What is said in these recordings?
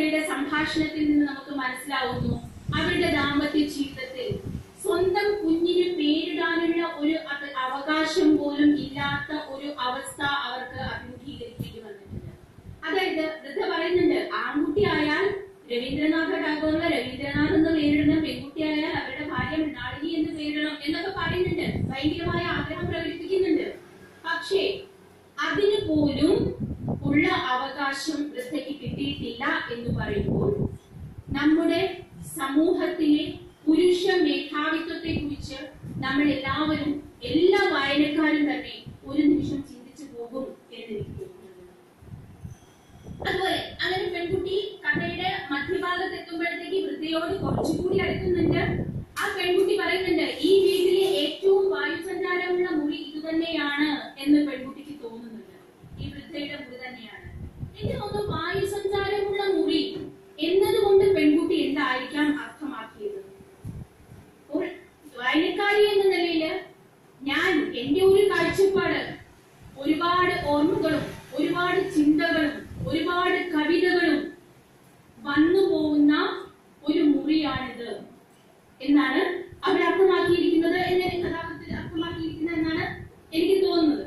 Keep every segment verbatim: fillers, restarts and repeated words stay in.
വൃദ്ധയുടെ സംഭാഷണത്തിൽ നിന്ന് നമുക്ക് മനസ്സിലാവുന്നു അവരുടെ ദാമ്പത്യ ജീവിതത്തിൽ സ്വന്തം കുഞ്ഞിന് പേരിടാനുള്ള ഒരു അവകാശം പോലും ഇല്ലാത്ത ഒരു അവസ്ഥ അവർക്ക് അഭിമുഖീകരിക്കേണ്ടി വന്നിട്ടുണ്ട്. അതായത് വൃദ്ധ പറയുന്നുണ്ട്, ആൺകുട്ടി ആയാൽ രവീന്ദ്രനാഥ ടാഗോറിലെ രവീന്ദ്രനാഥ് എന്ന് പേരിടണം, പെൺകുട്ടിയായാൽ അവരുടെ ഭാര്യ മൃണാളിനി എന്ന് പേരിടണം എന്നൊക്കെ പറയുന്നുണ്ട്, ഭയങ്കരമായ ആഗ്രഹം പ്രകടിപ്പിക്കുന്നുണ്ട്. പക്ഷേ അതിന് പോലും ഉള്ള അവകാശം വൃദ്ധയ്ക്ക് കിട്ടിയിട്ടില്ല എന്ന് പറയുമ്പോൾ നമ്മുടെ സമൂഹത്തിലെ പുരുഷ മേധാവിത്വത്തെ കുറിച്ച് നമ്മൾ എല്ലാവരും എല്ലാ വായനക്കാരും തന്നെ ഒരു നിമിഷം ചിന്തിച്ചു പോകും എന്ന് എനിക്ക് തോന്നുന്നത്. അതുപോലെ അങ്ങനെ പെൺകുട്ടി കഥയുടെ മധ്യഭാഗത്ത് എത്തുമ്പോഴത്തേക്ക് വൃദ്ധയോട് കുറച്ചുകൂടി അടുക്കുന്നുണ്ട്. ആ പെൺകുട്ടി പറയുന്നുണ്ട്, ഈ വീട്ടിലെ ഏറ്റവും വായുസഞ്ചാരമുള്ള മുറി ഇതുതന്നെയാണ് എന്ന് പെൺകുട്ടിക്ക് തോന്നുന്നുണ്ട്. ഈ വൃദ്ധയുടെ മുറി തന്നെയാണ്. എനിക്ക് തോന്നുന്നു വായുസഞ്ചാരമുള്ള മുറി എന്നതുകൊണ്ട് പെൺകുട്ടി എന്തായിരിക്കാം അർത്ഥമാക്കിയത്. വായനക്കാരി എന്ന നിലയിൽ ഞാൻ എന്റെ ഒരു കാഴ്ചപ്പാട്, ഒരുപാട് ഓർമ്മകളും ഒരുപാട് ചിന്തകളും ഒരുപാട് കവിതകളും വന്നു പോകുന്ന ഒരു മുറിയാണിത് എന്നാണ് അവർ അർത്ഥമാക്കിയിരിക്കുന്നത് എന്ന് കഥാകൃത്തിൽ അർത്ഥമാക്കിയിരിക്കുന്നത് എന്നാണ് എനിക്ക് തോന്നുന്നത്.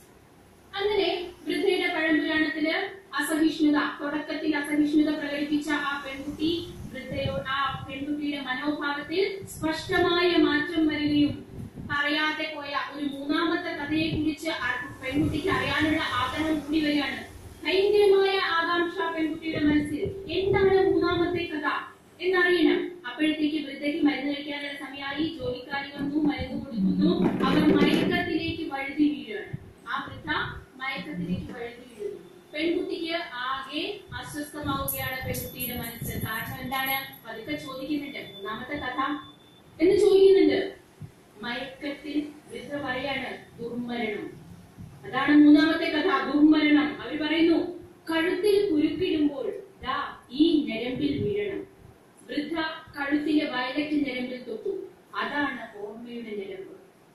അങ്ങനെ വൃദ്ധയുടെ പഴംപുരാണത്തില് അസഹിഷ്ണുത, തുടക്കത്തിൽ അസഹിഷ്ണുത പ്രകടിപ്പിച്ച ആ പെൺകുട്ടി വൃദ്ധയോട് ആ പെൺകുട്ടിയുടെ മനോഭാവത്തിൽ സ്പഷ്ടമായ മാറ്റം വരികയും പറയാതെ പോയ ഒരു മൂന്നാമത്തെ കഥയെ കുറിച്ച് പെൺകുട്ടിക്ക് അറിയാനുള്ള ആഗ്രഹം കൂടി വരികയാണ്. ഭയങ്കരമായ ആകാംക്ഷ പെൺകുട്ടിയുടെ മനസ്സിൽ, എന്താണ് മൂന്നാമത്തെ കഥ എന്നറിയണം. അപ്പോഴത്തേക്ക് വൃദ്ധയ്ക്ക് മരുന്ന് കഴിക്കാനുള്ള സമയമായി, ജോലിക്കാരി വന്നു, മരുന്ന് കൊടുക്കുന്നു, അവർ മയക്കത്തിലേക്ക് വഴുതി വീഴുകയാണ്. ആ വൃദ്ധ മയക്കത്തിലേക്ക് വഴുതി വീഴുന്നു. പെൺകുട്ടിക്ക് ആകെ അസ്വസ്ഥമാവുകയാണ് പെൺകുട്ടിയുടെ മനസ്സ്. കാരണം എന്താണ്? പതുക്കെ ചോദിക്കുന്നുണ്ട്, മൂന്നാമത്തെ കഥ എന്ന് ചോദിക്കുന്നുണ്ട്. മയക്കത്തിൽ വൃദ്ധ പറയാണ് ദുർമരണം. അതാണ് മൂന്നാമത്തെ കഥ, ദുർമരണം. അവർ പറയുന്നു, കഴുത്തിൽ കുരുക്കിടുമ്പോൾ ദാ ഈ ഞരമ്പിൽ വീഴണം. വൃദ്ധ കഴുത്തിലെ വയലറ്റ് ഞരമ്പിൽ തൊട്ടു. അതാണ് ഓർമ്മയുടെ ഞരമ്പ്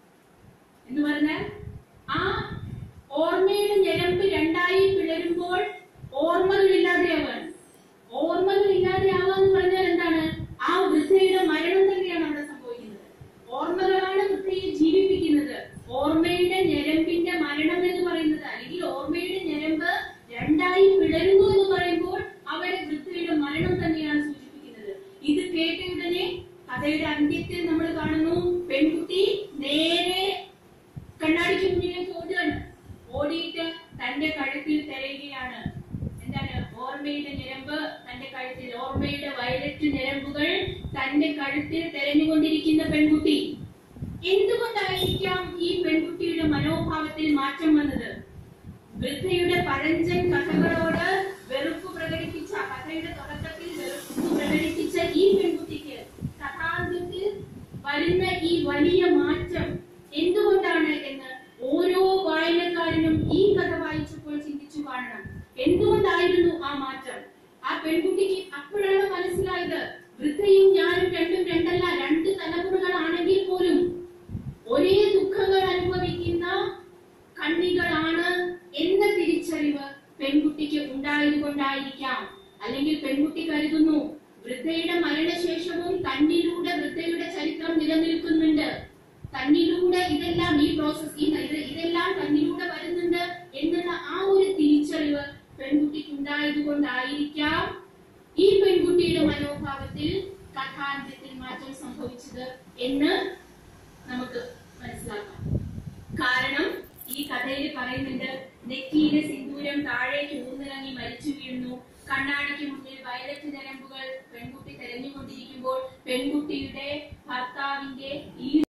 എന്ന് പറഞ്ഞാൽ, ആ ഓർമ്മയുടെ ഞരമ്പ് രണ്ടായി പിളരുമ്പോൾ ഓർമ്മകൾ ഇല്ലാതെയാവാൻ. ഓർമ്മകൾ ഇല്ലാതെയാവാന്ന് പറഞ്ഞാൽ എന്താണ്? ആ വൃദ്ധയുടെ മരണം തന്നെയാണ് അവിടെ സംഭവിക്കുന്നത്. ഓർമ്മകളാണ് വൃദ്ധയെ ജീവിപ്പിക്കുന്നത്. ഓർമ്മയുടെ ഞരമ്പിന്റെ മരണം എന്ന് പറയുന്നത്, അല്ലെങ്കിൽ ഓർമ്മയുടെ ഞരമ്പ് രണ്ടായി പിളരുന്നു എന്ന് പറയുമ്പോൾ അവിടെ വൃദ്ധയുടെ മരണം തന്നെയാണ് സൂചിപ്പിക്കുന്നത്. ഇത് കേട്ട ഉടനെ കഥയുടെ അന്ത്യത്തിൽ നമ്മൾ കാണുന്നു, പെൺകുട്ടി നേരെ കണ്ണാടിക്ക് മുന്നിലേക്ക് ഓടുകയാണ്. ഓടിയിട്ട് തന്റെ കഴുത്തിൽ തിരയുകയാണ്. എന്താണ്? ഓർമ്മയുടെ ഞരമ്പ് തന്റെ കഴുത്തിൽ, ഓർമ്മയുടെ വയലറ്റ് ഞരമ്പുകൾ തന്റെ കഴുത്തിൽ തെരഞ്ഞുകൊണ്ടിരിക്കുന്ന പെൺകുട്ടി. എന്തുകൊണ്ടായിരിക്കാം ഈ പെൺകുട്ടിയുടെ മനോഭാവത്തിൽ മാറ്റം വന്നത്? വൃദ്ധയുടെ പഴഞ്ചൻ കഥകളോട് വെറുപ്പ് പ്രകടിപ്പിച്ച, കഥയുടെ തുടക്കത്തിൽ വെറുപ്പ് പ്രകടിപ്പിച്ച ഈ പെൺകുട്ടിക്ക് കഥാന്ത്യത്തിൽ വരുന്ന ഈ വലിയ മാറ്റം എന്തുകൊണ്ടാണ് എന്ന് ഓരോ വായനക്കാരനും ഈ കഥ വായിച്ചപ്പോൾ ചിന്തിച്ചു കാണണം. എന്തുകൊണ്ടായിരുന്നു ആ മാറ്റം? ആ പെൺകുട്ടിക്ക് അപ്പോഴാണ് മനസ്സിലായത്, വൃദ്ധയും ഞാനും രണ്ടും രണ്ടല്ല, രണ്ട് തലമുറകളാണെങ്കിൽ പോലും ഒരേ ദുഃഖങ്ങൾ അനുഭവിക്കുന്ന കണ്ണികളാണ് എന്ന തിരിച്ചറിവ് പെൺകുട്ടിക്ക് ഉണ്ടായതുകൊണ്ടായിരിക്കാം. അല്ലെങ്കിൽ പെൺകുട്ടി കരുതുന്നു, വൃദ്ധയുടെ മരണശേഷവും തന്നിലൂടെ വൃദ്ധയുടെ ചരിത്രം നിലനിൽക്കുന്നുണ്ട്, തന്നിലൂടെ ഇതെല്ലാം ഈ പ്രോസസ് ഇതെല്ലാം തന്നിലൂടെ വരുന്നുണ്ട് എന്നുള്ള ആ ഒരു തിരിച്ചറിവ് പെൺകുട്ടിക്ക് ഉണ്ടായതുകൊണ്ടായിരിക്കാം ഈ പെൺകുട്ടിയുടെ മനോഭാവത്തിൽ കഥാന്ത്യത്തിൽ മാറ്റം സംഭവിച്ചത് എന്ന് നമുക്ക് മനസ്സിലാക്കാം. കാരണം ഈ കഥയിൽ പറയുന്നുണ്ട്, നെറ്റിയിലെ സിന്ദൂരം താഴേക്ക് ഊന്നിറങ്ങി മരിച്ചു വീഴുന്നു. കണ്ണാടിക്ക് മുന്നിൽ വയലറ്റ് ഞരമ്പുകൾ പെൺകുട്ടി തെരഞ്ഞുകൊണ്ടിരിക്കുമ്പോൾ പെൺകുട്ടിയുടെ ഭർത്താവിന്റെ ഈ